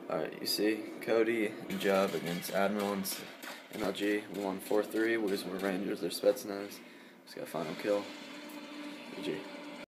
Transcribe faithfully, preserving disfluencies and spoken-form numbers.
Alright, you see, Cody and Job against Admirable and M L G. We won four three, whereas we're Rangers, they're Spetsnaz. Just got a final kill. G G.